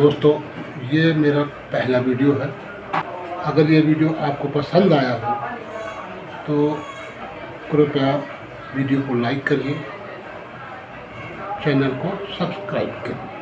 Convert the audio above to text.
दोस्तों, ये मेरा पहला वीडियो है। अगर ये वीडियो आपको पसंद आया हो तो कृपया वीडियो को लाइक करिए, चैनल को सब्सक्राइब करिए।